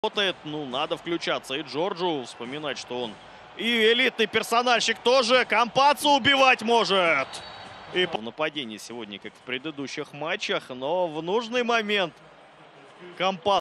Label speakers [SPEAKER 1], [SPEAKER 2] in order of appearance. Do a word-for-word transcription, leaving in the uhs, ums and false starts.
[SPEAKER 1] Работает, ну, надо включаться. И Джорджу вспоминать, что он и элитный персональщик тоже. Кампацу убивать может. И в нападении сегодня, как в предыдущих матчах, но в нужный момент Кампацу